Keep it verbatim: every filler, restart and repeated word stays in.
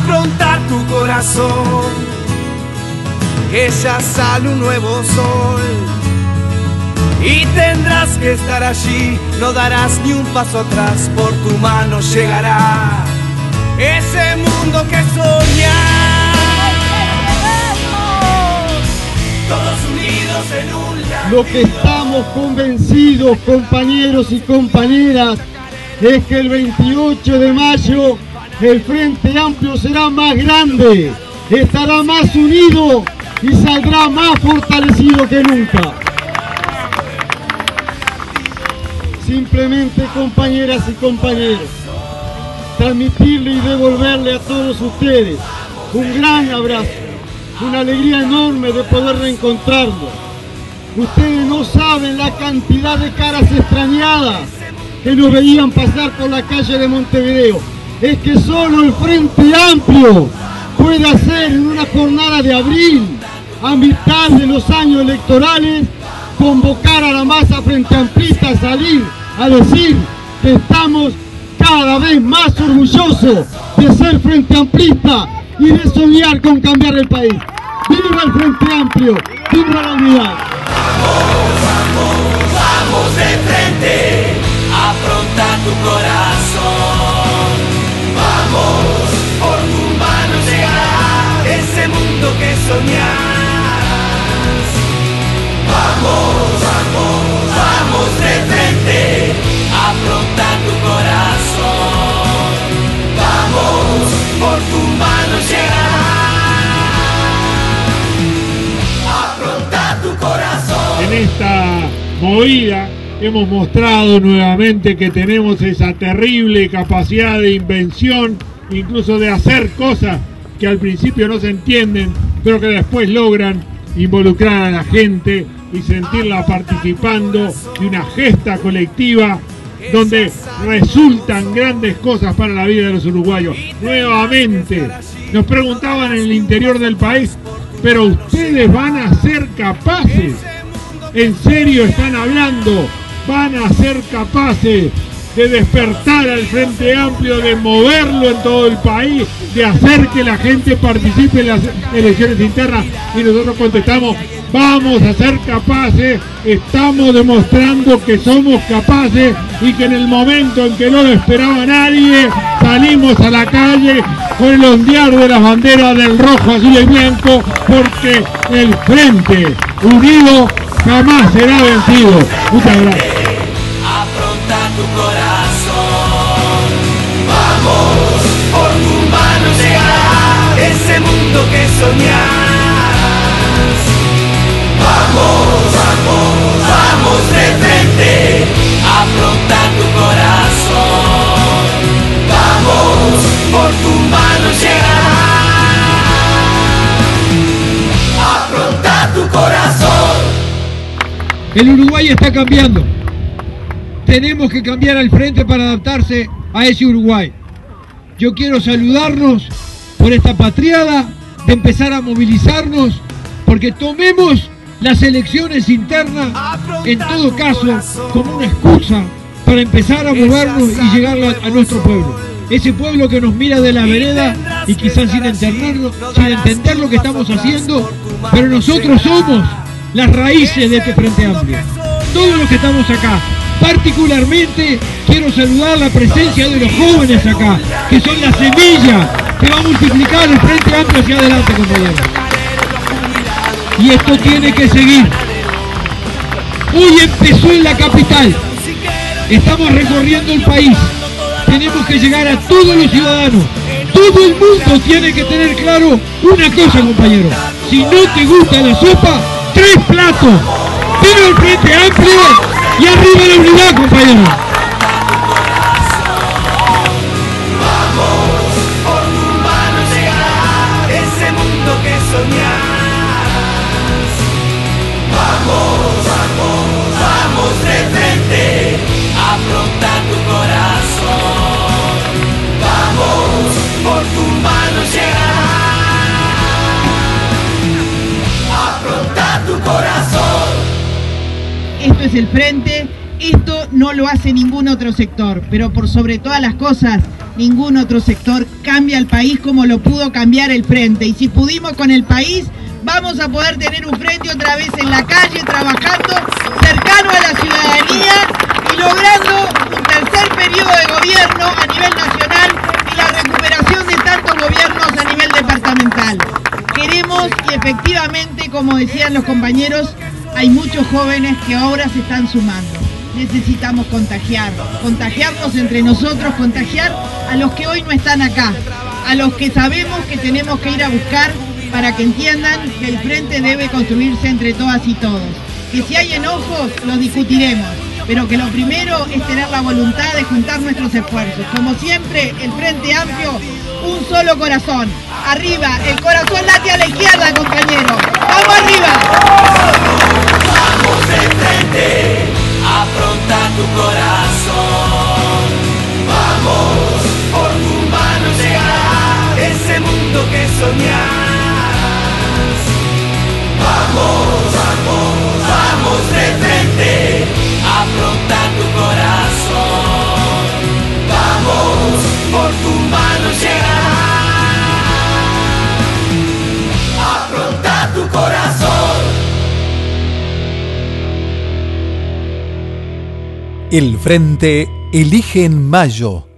afrontar tu corazón, que ya sale un nuevo sol. Y tendrás que estar allí, no darás ni un paso atrás, por tu mano llegará ese mundo que soñás. Todos unidos en un lago. Lo que estamos convencidos, compañeros y compañeras, es que el veintiocho de mayo el Frente Amplio será más grande, estará más unido y saldrá más fortalecido que nunca. Simplemente, compañeras y compañeros, transmitirle y devolverle a todos ustedes un gran abrazo, una alegría enorme de poder reencontrarnos. Ustedes no saben la cantidad de caras extrañadas que nos veían pasar por la calle de Montevideo. Es que solo el Frente Amplio puede hacer en una jornada de abril, a mitad de los años electorales, convocar a la masa frente amplista a salir a decir que estamos cada vez más orgullosos de ser Frente Amplista y de soñar con cambiar el país. ¡Viva el Frente Amplio! ¡Viva la unidad! Vamos, vamos, vamos de frente, afronta tu corazón. Vamos, por tu mano llegará ese mundo que soñás. Vamos, vamos, vamos de frente, afronta tu corazón. Vamos, por tu mano llegará, afronta tu corazón. En esta movida hemos mostrado nuevamente que tenemos esa terrible capacidad de invención, incluso de hacer cosas que al principio no se entienden, pero que después logran involucrar a la gente y sentirla participando de una gesta colectiva donde resultan grandes cosas para la vida de los uruguayos. Nuevamente nos preguntaban en el interior del país, pero ustedes van a ser capaces, ¿en serio están hablando? ¿Van a ser capaces de despertar al Frente Amplio, de moverlo en todo el país, de hacer que la gente participe en las elecciones internas? Y nosotros contestamos, vamos a ser capaces, estamos demostrando que somos capaces y que en el momento en que no lo esperaba nadie, salimos a la calle con el ondear de las banderas del rojo, azul y blanco, porque el Frente Unido jamás será vencido. Muchas gracias. Afronta tu corazón. Vamos, por tu mano llegará ese mundo que soñás. Vamos, vamos, vamos de frente, afronta tu corazón. Vamos, por tu mano llegará, afronta tu corazón. El Uruguay está cambiando. Tenemos que cambiar al frente para adaptarse a ese Uruguay. Yo quiero saludarnos por esta patriada, de empezar a movilizarnos, porque tomemos las elecciones internas, en todo caso, como una excusa para empezar a movernos y llegar a, a nuestro pueblo. Ese pueblo que nos mira de la vereda y quizás sin entenderlo, sin entender lo que estamos haciendo, pero nosotros somos las raíces de este Frente Amplio. Todos los que estamos acá, particularmente quiero saludar la presencia de los jóvenes acá, que son la semilla que va a multiplicar el Frente Amplio hacia adelante, compañeros. Y esto tiene que seguir. Hoy empezó en la capital, estamos recorriendo el país, tenemos que llegar a todos los ciudadanos. Todo el mundo tiene que tener claro una cosa, compañero: si no te gusta la sopa, tres platos. Viva el Frente Amplio y arriba la unidad, compañero. Vamos, por tu mano llegará ese mundo que soñás. Vamos, vamos, vamos de frente, afronta tu corazón. Vamos, por tu mano llegará, afronta tu corazón. Esto es el Frente, esto no lo hace ningún otro sector, pero por sobre todas las cosas ningún otro sector cambia el país como lo pudo cambiar el Frente. Y si pudimos con el país, vamos a poder tener un Frente otra vez en la calle, trabajando cercano a la ciudadanía y logrando un tercer periodo de gobierno a nivel nacional y la recuperación de tantos gobiernos a nivel departamental. Queremos y efectivamente, como decían los compañeros, hay muchos jóvenes que ahora se están sumando. Necesitamos contagiar, contagiarnos entre nosotros, contagiar a los que hoy no están acá, a los que sabemos que tenemos que ir a buscar para que entiendan que el Frente debe construirse entre todas y todos. Que si hay enojos, los discutiremos, pero que lo primero es tener la voluntad de juntar nuestros esfuerzos. Como siempre, el Frente Amplio, un solo corazón. Arriba, el corazón late a la izquierda, compañeros. ¡Vamos arriba! Vamos de frente, afronta tu corazón. Vamos, por tu mano llegará ese mundo que soñás. Vamos, vamos, vamos de frente, afronta tu corazón. Vamos, por tu mano llegará. Afronta tu corazón. El Frente elige en mayo.